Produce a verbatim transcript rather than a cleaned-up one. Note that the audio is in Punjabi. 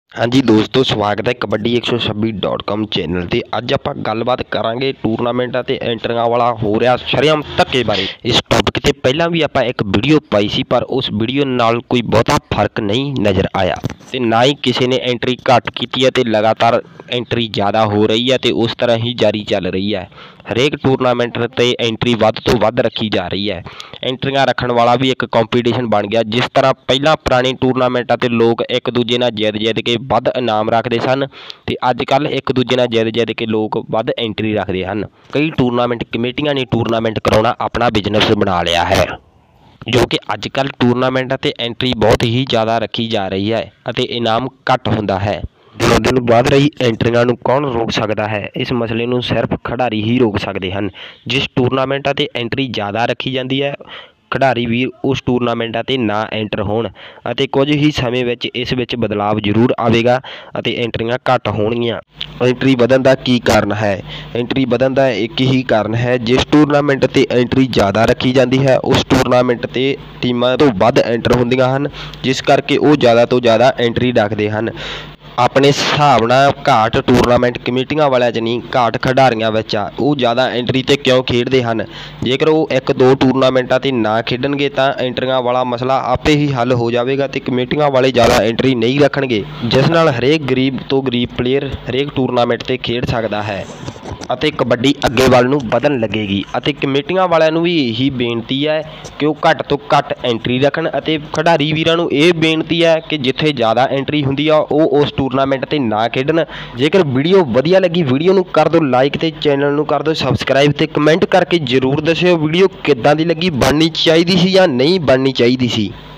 हाँ जी दोस्तों, स्वागत है कबड्डी एक सौ छब्बीस डॉट कॉम चैनल ਤੇ। ਅੱਜ ਆਪਾਂ ਗੱਲਬਾਤ ਕਰਾਂਗੇ ਟੂਰਨਾਮੈਂਟਾਂ ਤੇ ਐਂਟਰੀਆਂ ਵਾਲਾ ਹੋ ਰਿਹਾ ਸ਼ਰੇਆਮ ਧੱਕੇ ਬਾਰੇ। ਇਸ ਟੌਪਿਕ ਤੇ ਪਹਿਲਾਂ ਵੀ ਆਪਾਂ ਇੱਕ ਵੀਡੀਓ ਪਾਈ ਸੀ, ਪਰ ਉਸ ਵੀਡੀਓ ਨਾਲ ਕੋਈ ਬਹੁਤਾ ਫਰਕ ਨਹੀਂ ਨਜ਼ਰ ਆਇਆ ਤੇ ਨਾ ਹੀ ਕਿਸੇ ਨੇ ਐਂਟਰੀ ਘੱਟ ਕੀਤੀ ਹੈ ਤੇ ਲਗਾਤਾਰ ਐਂਟਰੀ ਜ਼ਿਆਦਾ ਹੋ ਰਹੀ ਹੈ ਤੇ ਉਸ ਤਰ੍ਹਾਂ ਹੀ ਜਾਰੀ ਚੱਲ ਰਹੀ ਹੈ। ਹਰੇਕ ਟੂਰਨਾਮੈਂਟ ਤੇ ਐਂਟਰੀ ਵੱਧ ਤੋਂ ਵੱਧ ਰੱਖੀ ਜਾ ਰਹੀ ਹੈ। ਐਂਟਰੀਆਂ ਰੱਖਣ ਵਾਲਾ ਵੀ ਇੱਕ ਕੰਪੀਟੀਸ਼ਨ ਬਣ ਗਿਆ। ਜਿਸ ਤਰ੍ਹਾਂ ਪਹਿਲਾਂ ਪੁਰਾਣੇ ਟੂਰਨਾਮੈਂਟਾਂ ਤੇ ਲੋਕ ਇੱਕ ਦੂਜੇ ਨਾਲ ਜਿੱਤ ਜਿੱਤ ਕੇ ਵੱਧ ਇਨਾਮ ਰੱਖਦੇ ਸਨ ਤੇ ਅੱਜ ਕੱਲ੍ਹ ਇੱਕ ਦੂਜੇ ਨਾਲ ਜਿੱਤ ਜਿੱਤ ਕੇ ਲੋਕ ਵੱਧ ਐਂਟਰੀ ਰੱਖਦੇ ਹਨ। ਕਈ ਟੂਰਨਾਮੈਂਟ ਕਮੇਟੀਆਂ ਨੇ ਟੂਰਨਾਮੈਂਟ ਕਰਾਉਣਾ ਆਪਣਾ ਬਿਜ਼ਨਸ ਬਣਾ ਲਿਆ ਹੈ, ਜੋ ਕਿ ਅੱਜ ਕੱਲ੍ਹ ਟੂਰਨਾਮੈਂਟਾਂ ਤੇ ਐਂਟਰੀ ਬਹੁਤ ਹੀ ਜ਼ਿਆਦਾ ਰੱਖੀ ਜਾ ਰਹੀ ਹੈ ਅਤੇ ਇਨਾਮ ਘੱਟ ਹੁੰਦਾ ਹੈ। ਦਿਨੋਂ ਦਿਨ ਵੱਧ ਰਹੀ ਐਂਟਰੀਆਂ ਨੂੰ ਕੌਣ ਰੋਕ ਸਕਦਾ ਹੈ? ਇਸ ਮਸਲੇ ਨੂੰ ਸਿਰਫ ਖਿਡਾਰੀ ਹੀ ਰੋਕ ਸਕਦੇ ਹਨ। ਜਿਸ ਟੂਰਨਾਮੈਂਟਾਂ ਤੇ ਐਂਟਰੀ ਜ਼ਿਆਦਾ ਰੱਖੀ ਜਾਂਦੀ ਹੈ, ਖਿਡਾਰੀ ਵੀਰ ਉਸ ਟੂਰਨਾਮੈਂਟਾਂ ਤੇ ਨਾ ਐਂਟਰ ਹੋਣ ਅਤੇ ਕੁਝ ਹੀ ਸਮੇਂ ਵਿੱਚ ਇਸ ਵਿੱਚ ਬਦਲਾਵ ਜ਼ਰੂਰ ਆਵੇਗਾ ਅਤੇ ਐਂਟਰੀਆਂ ਘੱਟ ਹੋਣਗੀਆਂ। ਐਂਟਰੀ ਵਧਣ ਦਾ ਕੀ ਕਾਰਨ ਹੈ? ਐਂਟਰੀ ਵਧਣ ਦਾ ਇੱਕ ਹੀ ਕਾਰਨ ਹੈ, ਜਿਸ ਟੂਰਨਾਮੈਂਟ ਤੇ ਐਂਟਰੀ ਜ਼ਿਆਦਾ ਰੱਖੀ ਜਾਂਦੀ ਹੈ ਉਸ ਟੂਰਨਾਮੈਂਟ ਤੇ ਟੀਮਾਂ ਤੋਂ ਵੱਧ ਐਂਟਰ ਹੁੰਦੀਆਂ ਹਨ, ਜਿਸ ਕਰਕੇ ਉਹ ਜ਼ਿਆਦਾ ਤੋਂ ਜ਼ਿਆਦਾ ਐਂਟਰੀ ਰੱਖਦੇ ਹਨ। ਆਪਣੇ ਹਿਸਾਬ ਨਾਲ ਘਾਟ ਟੂਰਨਾਮੈਂਟ ਕਮੇਟੀਆਂ ਵਾਲਿਆਂ 'ਚ ਨਹੀਂ, ਘਾਟ ਖਿਡਾਰੀਆਂ ਵਿੱਚ ਆ। ਉਹ ਜ਼ਿਆਦਾ ਐਂਟਰੀ 'ਤੇ ਕਿਉਂ ਖੇਡਦੇ ਹਨ? ਜੇਕਰ ਉਹ ਇੱਕ ਦੋ ਟੂਰਨਾਮੈਂਟਾਂ 'ਤੇ ਨਾ ਖੇਡਣਗੇ ਤਾਂ ਐਂਟਰੀਆਂ ਵਾਲਾ ਮਸਲਾ ਆਪੇ ਹੀ ਹੱਲ ਹੋ ਜਾਵੇਗਾ ਅਤੇ ਕਮੇਟੀਆਂ ਵਾਲੇ ਜ਼ਿਆਦਾ ਐਂਟਰੀ ਨਹੀਂ ਰੱਖਣਗੇ, ਜਿਸ ਨਾਲ ਹਰੇਕ ਗਰੀਬ ਤੋਂ ਗਰੀਬ ਪਲੇਅਰ ਹਰੇਕ ਟੂਰਨਾਮੈਂਟ 'ਤੇ ਖੇਡ ਸਕਦਾ ਹੈ ਅਤੇ ਕਬੱਡੀ ਅੱਗੇ ਵੱਲ ਨੂੰ ਵਧਣ ਲੱਗੇਗੀ। ਅਤੇ ਕਮੇਟੀਆਂ ਵਾਲਿਆਂ ਨੂੰ ਵੀ ਇਹੀ ਬੇਨਤੀ ਹੈ ਕਿ ਉਹ ਘੱਟ ਤੋਂ ਘੱਟ ਐਂਟਰੀ ਰੱਖਣ ਅਤੇ ਖਿਡਾਰੀ ਵੀਰਾਂ ਨੂੰ ਇਹ ਬੇਨਤੀ ਹੈ ਕਿ ਜਿੱਥੇ ਜ਼ਿਆਦਾ ਐਂਟਰੀ ਹੁੰਦੀ ਆ ਉਹ ਉਸ ਟੂਰਨਾਮੈਂਟ 'ਤੇ ਨਾ ਖੇਡਣ। ਜੇਕਰ ਵੀਡੀਓ ਵਧੀਆ ਲੱਗੀ, ਵੀਡੀਓ ਨੂੰ ਕਰ ਦਿਓ ਲਾਈਕ ਅਤੇ ਚੈਨਲ ਨੂੰ ਕਰ ਦਿਓ ਸਬਸਕ੍ਰਾਈਬ ਅਤੇ ਕਮੈਂਟ ਕਰਕੇ ਜ਼ਰੂਰ ਦੱਸਿਓ ਵੀਡੀਓ ਕਿੱਦਾਂ ਦੀ ਲੱਗੀ, ਬਣਨੀ ਚਾਹੀਦੀ ਸੀ ਜਾਂ ਨਹੀਂ ਬਣਨੀ ਚਾਹੀਦੀ ਸੀ।